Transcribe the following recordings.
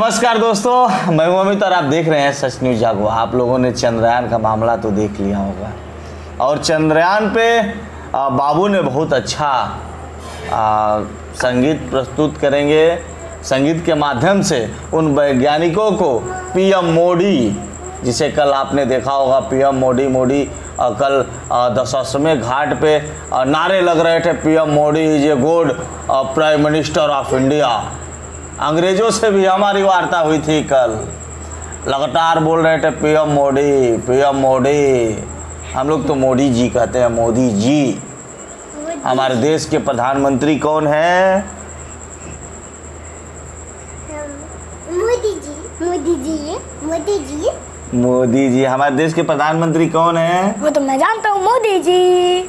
नमस्कार दोस्तों, मैं हूं अमित और आप देख रहे हैं सच न्यूज जागो। आप लोगों ने चंद्रयान का मामला तो देख लिया होगा और चंद्रयान पे बाबू ने बहुत अच्छा संगीत प्रस्तुत करेंगे। संगीत के माध्यम से उन वैज्ञानिकों को पीएम मोदी, जिसे कल आपने देखा होगा पीएम मोदी कल दशाश्वमेध घाट पे नारे लग रहे थे, PM Modi is a good prime minister of India. अंग्रेजों से भी हमारी वार्ता हुई थी कल, लगातार बोल रहे थे पीएम मोदी। हम लोग तो मोदी जी कहते हैं, मोदी जी। हमारे देश के प्रधानमंत्री कौन है? मोदी जी। हमारे देश के प्रधानमंत्री कौन है? वो तो मैं जानता हूँ, मोदी जी।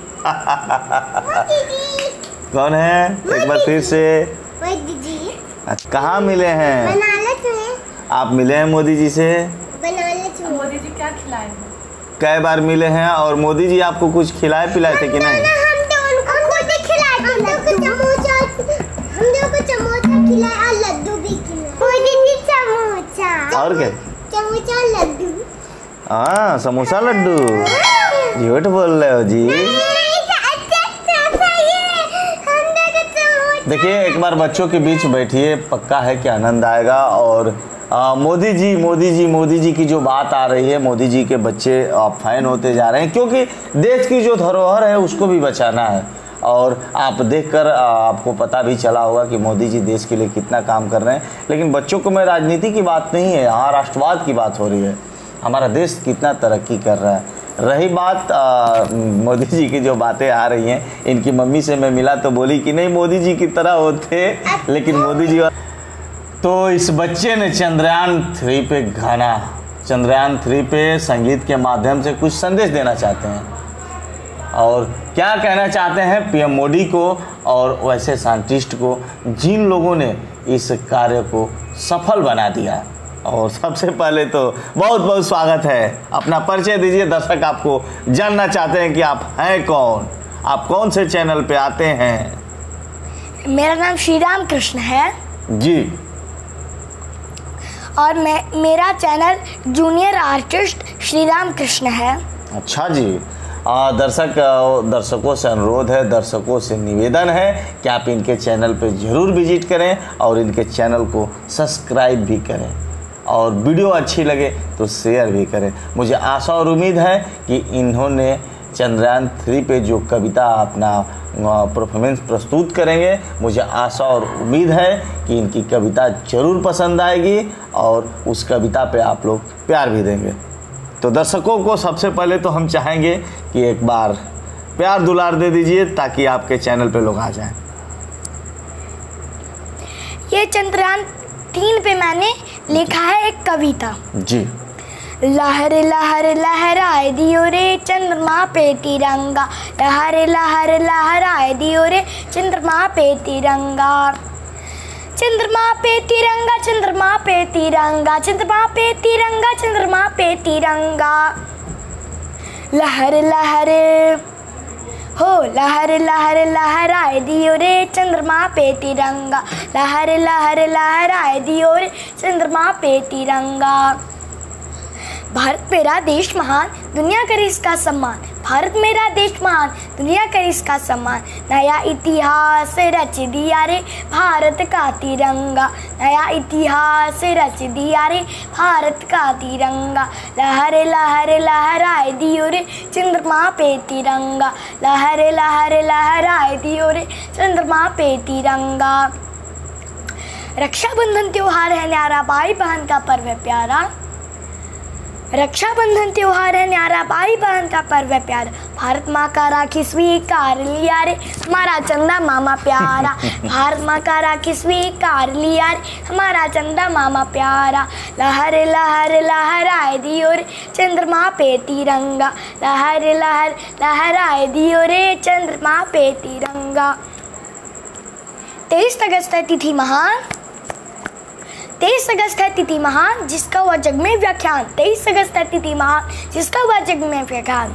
कौन है? एक बार फिर से। मोदी जी। कहाँ मिले हैं? बनारस में। आप मिले हैं मोदी जी से? बनारस में। मोदी जी क्या खिलाए हैं? कई बार मिले हैं और मोदी जी आपको कुछ खिलाए पिलाए थे कि नहीं? हम तो उनको खुद खिलाए थे। हम को समोसा खिलाया और लड्डू भी खिलाया। मोदी जी समोसा। और क्या? समोसा लड्डू। हाँ, समोसा लड्डू। झूठ बोल रहे हो जी। देखिए, एक बार बच्चों के बीच बैठिए, पक्का है कि आनंद आएगा। और मोदी जी की जो बात आ रही है, मोदी जी के बच्चे फैन होते जा रहे हैं, क्योंकि देश की जो धरोहर है उसको भी बचाना है। और आप देखकर आपको पता भी चला होगा कि मोदी जी देश के लिए कितना काम कर रहे हैं। लेकिन बच्चों को मैं राजनीति की बात नहीं है, यहाँ राष्ट्रवाद की बात हो रही है। हमारा देश कितना तरक्की कर रहा है। रही बात मोदी जी की जो बातें आ रही हैं, इनकी मम्मी से मैं मिला तो बोली कि नहीं मोदी जी की तरह होते, लेकिन मोदी जी। तो इस बच्चे ने चंद्रयान 3 पे गाना, चंद्रयान 3 पे संगीत के माध्यम से कुछ संदेश देना चाहते हैं। और क्या कहना चाहते हैं पीएम मोदी को और वैसे साइंटिस्ट को, जिन लोगों ने इस कार्य को सफल बना दिया। और सबसे पहले तो बहुत बहुत स्वागत है। अपना परिचय दीजिए, दर्शक आपको जानना चाहते हैं कि आप हैं कौन, आप कौन से चैनल पे आते हैं? मेरा नाम श्री राम कृष्ण है जी। और मेरा channel junior artist Shri Ram Krishna है। अच्छा जी। दर्शकों से अनुरोध है, दर्शकों से निवेदन है कि आप इनके चैनल पे ज़रूर विजिट करें और इनके चैनल को सब्सक्राइब भी करें और वीडियो अच्छी लगे तो शेयर भी करें। मुझे आशा और उम्मीद है कि इन्होंने चंद्रयान 3 पे जो कविता अपना परफॉर्मेंस प्रस्तुत करेंगे, मुझे आशा और उम्मीद है कि इनकी कविता ज़रूर पसंद आएगी और उस कविता पे आप लोग प्यार भी देंगे। तो दर्शकों को सबसे पहले तो हम चाहेंगे कि एक बार प्यार दुलार दे दीजिए ताकि आपके चैनल पे लोग आ जाएं। ये चंद्रयान 3 पे मैंने लिखा है एक कविता जी। लहर लहर लहराए दियो रे चंद्रमा पे तिरंगा, लहर लहर लहराए दियो रे चंद्रमा पे तिरंगा। चंद्रमा पे तिरंगा, चंद्रमा पे तिरंगा, चंद्रमा पे तिरंगा, चंद्रमा पे तिरंगा। लहर लहर हो लहर लहर लहराए दियो रे चंद्रमा पे तिरंगा, लहर लहर लहराए दियो रे चंद्रमा पे तिरंगा। भारत मेरा देश महान, दुनिया करे इसका सम्मान। भारत मेरा देश महान, दुनिया करे इसका सम्मान। नया इतिहास रच दिया रे भारत का तिरंगा, नया इतिहास रच दिया रे भारत का तिरंगा। लहर लहर लहराए दियो रे चंद्रमा पे तिरंगा, लहर लहर लहराए दियो रे चंद्रमा पे तिरंगा। रक्षाबंधन त्योहार है न्यारा, भाई बहन का पर्व है प्यारा। रक्षाबंधन त्योहार है न्यारा, भाई बहन का पर्व है प्यारा। भारत माँ का राखी स्वीकार लिया रे हमारा चंदा मामा प्यारा, भारत माँ का राखी स्वीकार लिया रे हमारा चंदा मामा प्यारा। लहर लहर लहराए दियो रे चंद्रमा पे तिरंगा, लहर लहर लहराए दियो रे चंद्रमा पे तिरंगा। 23 अगस्त है तिथि महान, 23 अगस्त है तिथि महान, जिसका हुआ जग में व्याख्यान। 23 अगस्त है तिथि महान, जिसका हुआ जग में व्याख्यान।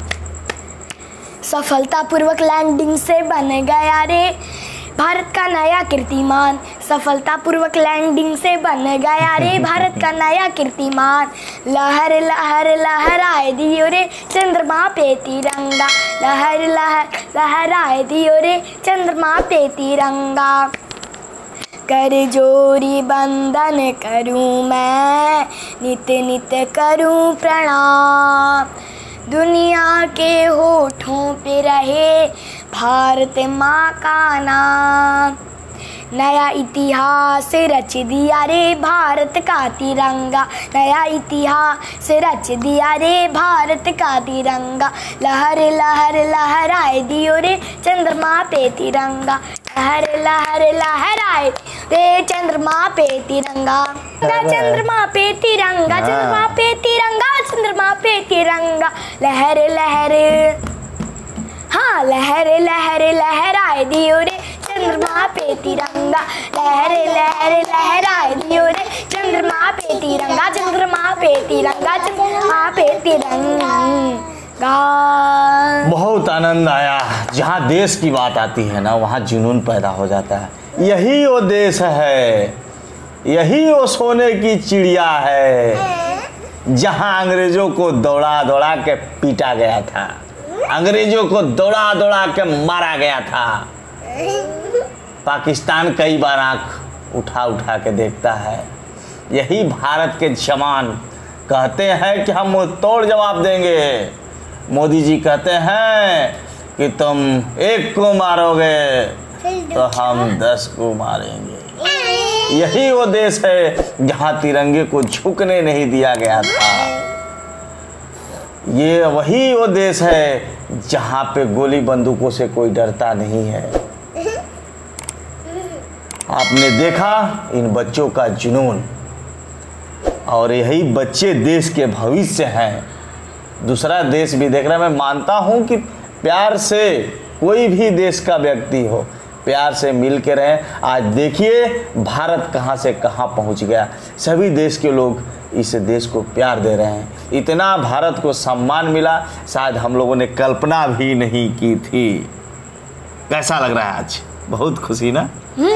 सफलतापूर्वक लैंडिंग से बन गया रे भारत का नया कीर्तिमान, सफलतापूर्वक लैंडिंग से बन गया रे भारत का नया कीर्तिमान। लहर लहर लहराए दियो रे चंद्रमा पे तिरंगा, लहर लहर लहराए दियो रे चंद्रमा पे तिरंगा। कर जोरी बंदन करूं मैं, नित नित करूं प्रणाम। दुनिया के होठों पे रहे भारत माँ का नाम। नया इतिहास रच दिया रे भारत का तिरंगा, नया इतिहास रच दिया रे भारत का तिरंगा। लहर लहर लहराए दियो रे चंद्रमा पे तिरंगा, लहर लहर लहराए रे चंद्रमा पे तिरंगा। चंद्रमा पे तिरंगा, चंद्रमा पे तिरंगा, चंद्रमा पे तिरंगा। लहर लहर, हाँ लहर लहर लहराए दियो रे चंद्रमा पे तिरंगा, लहर लहर लहराए दियो रे चंद्रमा पे तिरंगा, चंद्रमा पे तिरंगा, चंद्रमा पे तिरंगा। बहुत आनंद आया। जहाँ देश की बात आती है ना, वहाँ जुनून पैदा हो जाता है। यही वो देश है, यही वो सोने की चिड़िया है जहाँ अंग्रेजों को दौड़ा दौड़ा के पीटा गया था, अंग्रेजों को दौड़ा दौड़ा के मारा गया था। पाकिस्तान कई बार आंख उठा उठा के देखता है। यही भारत के जवान कहते हैं कि हम तोड़ जवाब देंगे। मोदी जी कहते हैं कि तुम एक को मारोगे तो हम 10 को मारेंगे। यही वो देश है जहाँ तिरंगे को झुकने नहीं दिया गया था। ये वही वो देश है जहाँ पे गोली बंदूकों से कोई डरता नहीं है। आपने देखा इन बच्चों का जुनून, और यही बच्चे देश के भविष्य हैं। दूसरा देश भी देख रहा है। मैं मानता हूँ कि प्यार से कोई भी देश का व्यक्ति हो, प्यार से मिल के रहें। आज देखिए भारत कहाँ से कहाँ पहुँच गया। सभी देश के लोग इस देश को प्यार दे रहे हैं। इतना भारत को सम्मान मिला, शायद हम लोगों ने कल्पना भी नहीं की थी। कैसा लग रहा है आज? बहुत खुशी ना?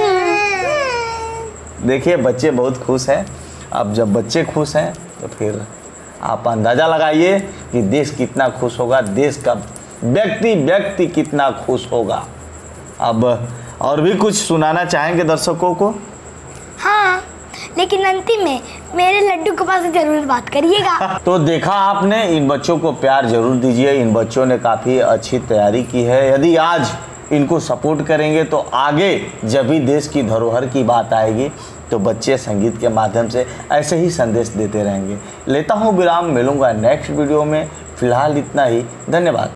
देखिए बच्चे बहुत खुश हैं। अब जब बच्चे खुश हैं तो फिर आप अंदाज़ा लगाइए कि देश कितना खुश होगा, देश का व्यक्ति कितना खुश होगा। अब और भी कुछ सुनाना चाहेंगे दर्शकों को? हाँ, लेकिन अंतिम में मेरे लड्डू के पास जरूर बात करिएगा। तो देखा आपने, इन बच्चों को प्यार जरूर दीजिए। इन बच्चों ने काफ़ी अच्छी तैयारी की है। यदि आज इनको सपोर्ट करेंगे तो आगे जब भी देश की धरोहर की बात आएगी तो बच्चे संगीत के माध्यम से ऐसे ही संदेश देते रहेंगे। लेता हूँ विराम, मिलूंगा नेक्स्ट वीडियो में। फिलहाल इतना ही, धन्यवाद।